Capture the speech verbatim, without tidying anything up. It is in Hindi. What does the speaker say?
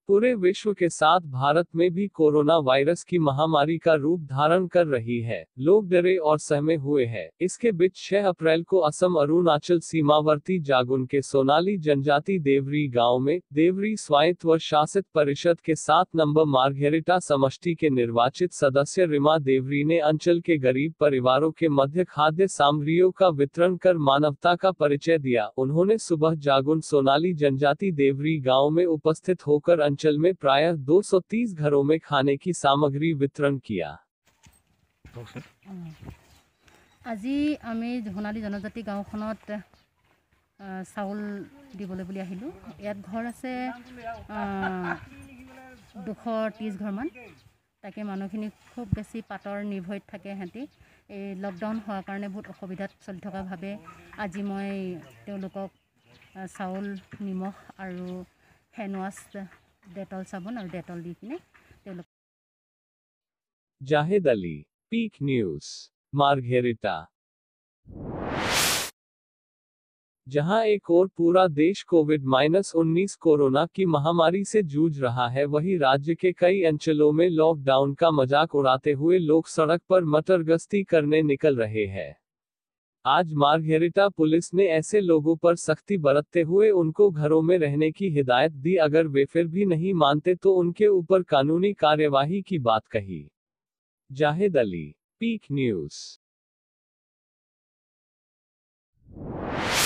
पूरे विश्व के साथ भारत में भी कोरोना वायरस की महामारी का रूप धारण कर रही है। लोग डरे और सहमे हुए हैं। इसके बीच छह अप्रैल को असम अरुणाचल सीमावर्ती जागुन के सोनाली जनजाति देवरी गांव में देवरी स्वायत्त शासित परिषद के सात नंबर मार्घेरिटा समष्टि के निर्वाचित सदस्य रिमा देवरी ने अंचल के गरीब परिवारों के मध्य खाद्य सामग्रियों का वितरण कर मानवता का परिचय दिया। उन्होंने सुबह जागुन सोनाली जनजाति देवरी गांव में उपस्थित होकर अंचल में प्रायः दो सौ तीस घरों में खाने की सामग्री वितरण किया। আজি আমি সোণালী জনজাতি গাঁওখনত চাউল দিবলৈ বুলি আহিলোঁ। ইয়াত ঘৰ আছে দুশ ত্ৰিছ ঘৰমান। তাকে মানুহখিনি খুব বেছি পাতৰ নিৰ্ভৰত থাকে। সিহঁতি এই লকডাউন হোৱাৰ কাৰণে বহুত অসুবিধাত চলি থকা ভাৱে আজি মই তেওঁলোকক চাউল নিমখ আৰু হেণ্ডৱাছ डेटॉल साबुन और डेटॉल दी किने তেওঁলোক। Zahid Ali, peak news, Margherita. जहां एक और पूरा देश कोविड उन्नीस कोरोना की महामारी से जूझ रहा है, वहीं राज्य के कई अंचलों में लॉकडाउन का मजाक उड़ाते हुए लोग सड़क पर मटरगश्ती करने निकल रहे हैं। आज मार्घेरिटा पुलिस ने ऐसे लोगों पर सख्ती बरतते हुए उनको घरों में रहने की हिदायत दी। अगर वे फिर भी नहीं मानते तो उनके ऊपर कानूनी कार्यवाही की बात कही। Zahid Ali, peak news.